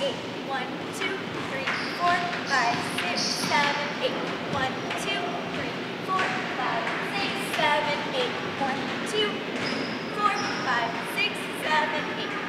8. 1, 2, 3, 4, 5, 6, 7, 8. 1, 2, 3, 4, 5, 6, 7, 8. 1, 2, 4, 5, 6, 7, 8.